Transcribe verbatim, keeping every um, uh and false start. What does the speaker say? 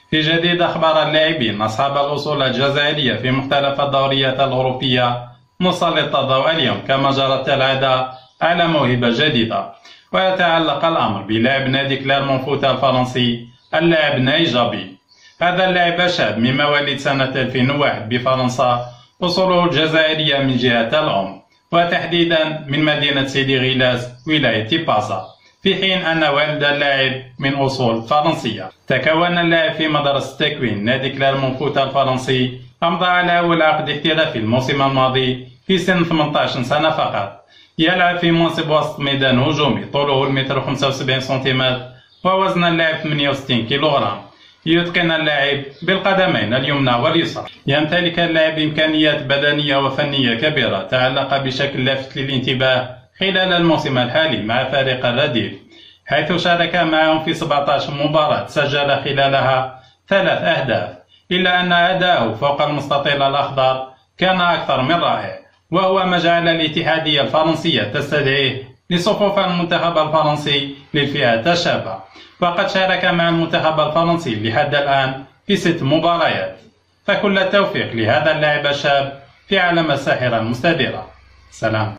في جديد، أخبر اللاعبين أصحاب الأصول الجزائرية في مختلف الدوريات الأوروبية نسلط الضوء اليوم كما جرت العادة على موهبة جديدة، ويتعلق الأمر بلاعب نادي كليرمون فوت الفرنسي اللاعب ناي جابي. هذا اللاعب شاب من مواليد سنة ألفين وواحد بفرنسا، أصوله الجزائرية من جهة الأم، وتحديدا من مدينة سيدي غيلاز ولاية بازا، في حين أن والد اللاعب من أصول فرنسية. تكون اللاعب في مدرسة تكوين نادي كليرمون فوت الفرنسي، أمضى على أول عقد احترافي الموسم الماضي في سن ثمانية عشر سنة فقط. يلعب في منصب وسط ميدان هجومي، طوله المتر خمسة وسبعين سنتيمتر ووزن اللاعب ثمانية وستين كيلوغرام. يتقن اللاعب بالقدمين اليمنى واليسرى. يمتلك اللاعب إمكانيات بدنية وفنية كبيرة تعلق بشكل لافت للانتباه خلال الموسم الحالي مع فريق الرديف، حيث شارك معهم في سبعة عشر مباراة سجل خلالها ثلاث أهداف، إلا أن أداؤه فوق المستطيل الأخضر كان أكثر من رائع، وهو ما جعل الاتحادية الفرنسية تستدعيه لصفوف المنتخب الفرنسي للفئات الشابة، وقد شارك مع المنتخب الفرنسي لحد الآن في ست مباريات. فكل التوفيق لهذا اللاعب الشاب في عالم الساحرة المستديرة. سلام.